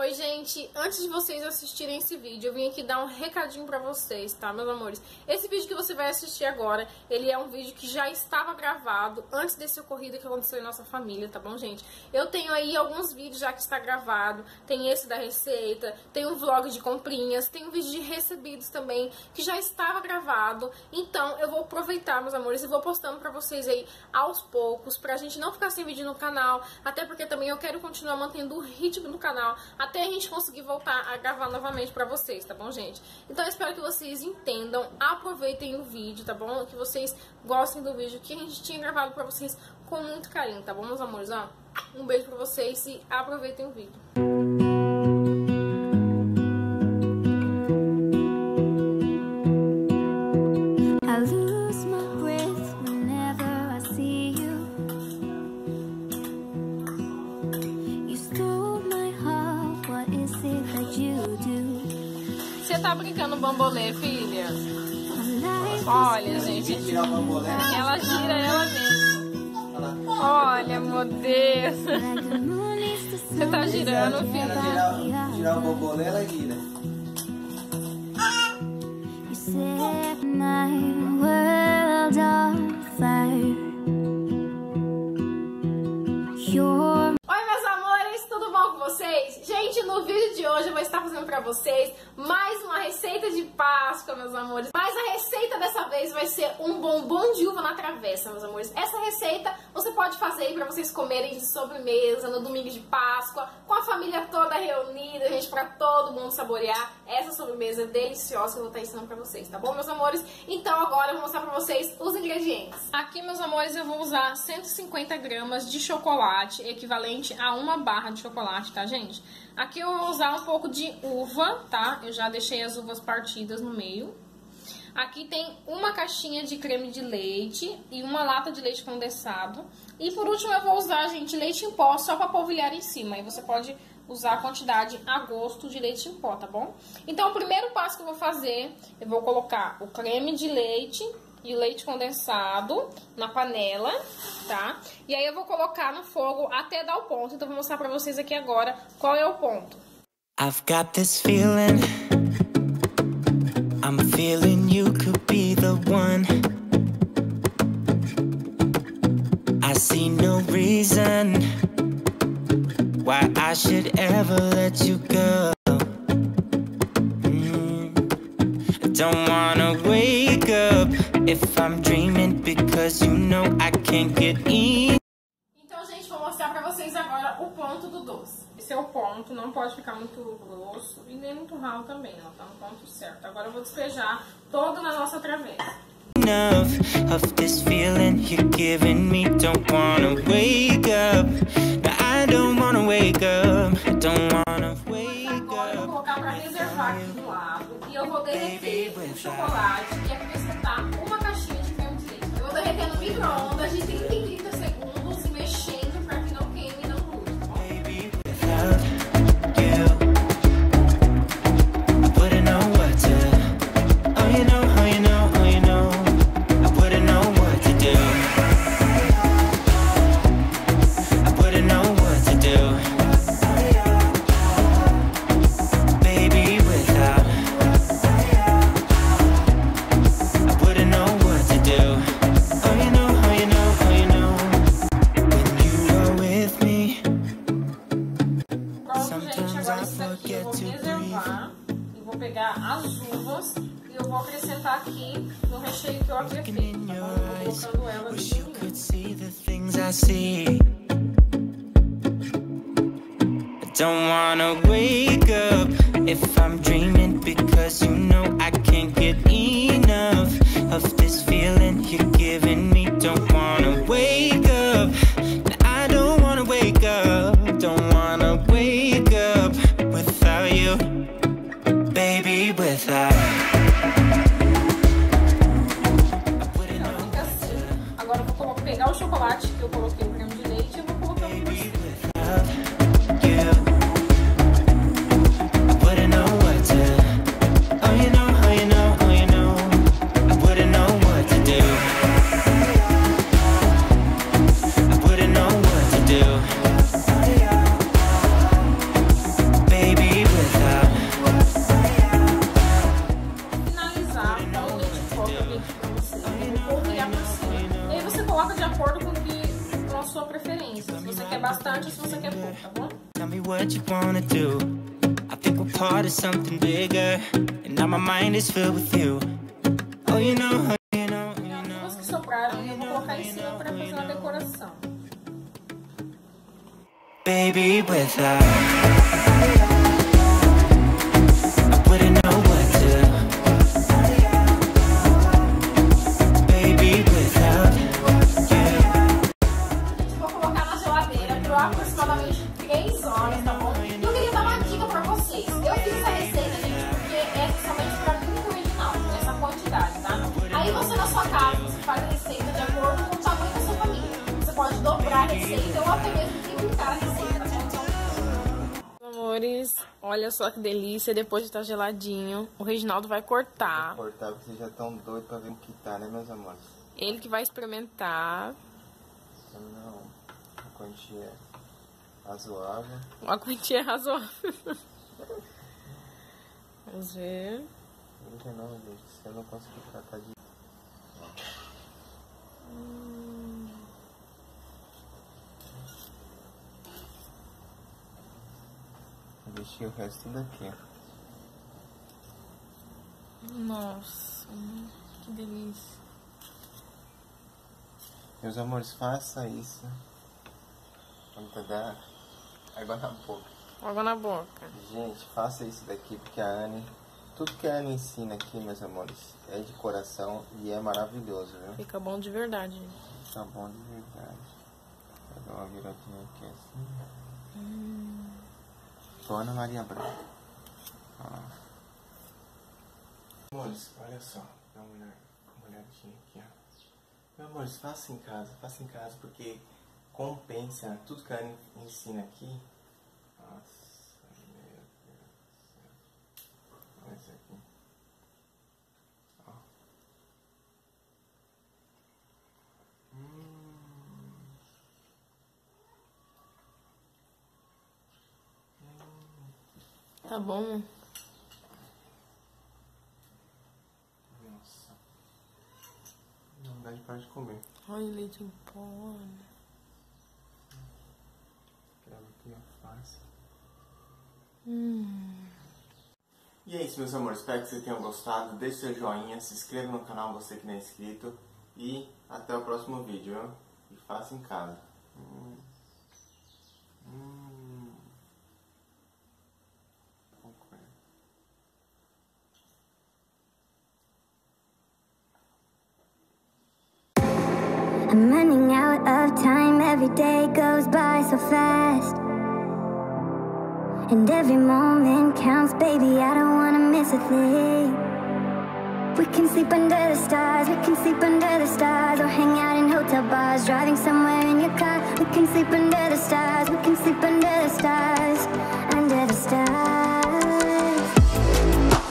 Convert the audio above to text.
Oi, gente, antes de vocês assistirem esse vídeo, eu vim aqui dar um recadinho pra vocês, tá, meus amores? Esse vídeo que você vai assistir agora, ele é um vídeo que já estava gravado antes desse ocorrido que aconteceu em nossa família, tá bom, gente? Eu tenho aí alguns vídeos já que está gravado, tem esse da receita, tem um vlog de comprinhas, tem um vídeo de recebidos também, que já estava gravado. Então, eu vou aproveitar, meus amores, e vou postando pra vocês aí aos poucos, pra gente não ficar sem vídeo no canal, até porque também eu quero continuar mantendo o ritmo do canal, até a gente conseguir voltar a gravar novamente pra vocês, tá bom, gente? Então eu espero que vocês entendam, aproveitem o vídeo, tá bom? Que vocês gostem do vídeo que a gente tinha gravado pra vocês com muito carinho, tá bom, meus amores? Ó, um beijo pra vocês e aproveitem o vídeo. Você tá brincando bambolê, filha? Olha, gente. Ela gira ela mesma. Olha, meu Deus. Você tá girando, filha? Girar o bambolê, ela gira. Gente, no vídeo de hoje eu vou estar fazendo pra vocês mais uma receita de Páscoa, meus amores. Mas a receita dessa vez vai ser um bombom de uva na travessa, meus amores. Essa receita você pode fazer aí pra vocês comerem de sobremesa no domingo de Páscoa, com a família toda reunida, gente, pra todo mundo saborear essa sobremesa deliciosa que eu vou estar ensinando pra vocês, tá bom, meus amores? Então agora eu vou mostrar pra vocês os ingredientes. Aqui, meus amores, eu vou usar 150 gramas de chocolate, equivalente a uma barra de chocolate, tá, gente? Aqui eu vou usar um pouco de uva, tá? Eu já deixei as uvas partidas no meio. Aqui tem uma caixinha de creme de leite e uma lata de leite condensado. E por último eu vou usar, gente, leite em pó só pra polvilhar em cima. E você pode usar a quantidade a gosto de leite em pó, tá bom? Então o primeiro passo que eu vou fazer, eu vou colocar o creme de leite e o leite condensado na panela, tá? E aí eu vou colocar no fogo até dar o ponto. Então eu vou mostrar pra vocês aqui agora qual é o ponto. I've got this feeling, I'm feeling you could be the one. I see no reason why I should ever let you go. Don't wanna wake up if I'm dreaming because you know I can't get in. Então, gente, vou mostrar pra vocês agora o ponto do doce. Esse é o ponto, não pode ficar muito grosso e nem muito ralo também, ó, tá no ponto certo. Agora eu vou despejar todo na nossa travessa. Enough of this feeling you're giving me. Don't wanna wake up. I don't wanna wake up. I don't wanna wake up. Agora eu vou colocar pra reservar aqui do lado. E eu vou derreter o chocolate e acrescentar uma caixinha de creme de leite. Eu vou derreter no micro-ondas de 30 em 30 segundos, mexendo pra que não queime e não grude, tá bom? Pegar as uvas e eu vou acrescentar aqui no recheio que eu havia feito, tá bom? Eu vou colocando elas Don't wanna wake up if I'm dreaming because you know I can't get enough of this feeling you're giving me. Don't wanna wake up. I don't wanna wake up. Don't wanna wake up without you. Baby, without. Fica assim. Agora eu vou pegar o chocolate que eu coloquei o creme de leite e eu vou colocar por cima. You, I wouldn't know what to. Oh, you know how wanna do. I think we're part of something bigger, and now my mind is filled with you. Oh, you know, you know, you know. As que sobraram, eu vou colocar em cima para fazer uma decoração. Baby, without I wouldn't know what to. Baby, without you. Vou colocar na geladeira por aproximadamente 3 horas, tá bom? E eu queria dar uma dica pra vocês. Eu fiz essa receita, gente, porque é somente pra mim original, essa quantidade, tá? Aí você na sua casa, você faz a receita de acordo com o tamanho da sua família. Você pode dobrar a receita ou até mesmo triplicar a receita, tá bom? Amores, olha só que delícia, depois de estar geladinho, o Reginaldo vai cortar. Vou cortar porque vocês já estão doidos pra ver o que tá, né, meus amores? Ele que vai experimentar. Não, a quantia é razoável. Uma quantia razoável. Vamos ver. Não, gente, se eu não conseguir tratar de... Deixei o resto daqui. Nossa, que delícia. Meus amores, faça isso quando dar água na boca. Água na boca. Gente, faça isso daqui porque a Anne... Tudo que a Anne ensina aqui, meus amores, é de coração e é maravilhoso, viu? Fica bom de verdade, gente. Fica bom de verdade. Vou dar uma viradinha aqui assim. Ana Maria Branca. Amores, olha só. Dá uma olhadinha aqui, ó. Meu amores, faça em casa, porque compensa tudo que a Anne ensina aqui. Nossa, meu Deus do céu. Olha isso aqui. Ó. Tá bom. Nossa. Não dá de parar de comer. Olha o leite em pó. Cravo aqui, ó, fácil. E é isso, meus amores. Espero que vocês tenham gostado. Deixe seu joinha, se inscreva no canal, você que não é inscrito. E até o próximo vídeo, viu? E faça em casa. I'm running out of time, every day goes by so fast. And every moment counts, baby, I don't wanna miss a thing. We can sleep under the stars, we can sleep under the stars. Or hang out in hotel bars, driving somewhere in your car. We can sleep under the stars, we can sleep under the stars.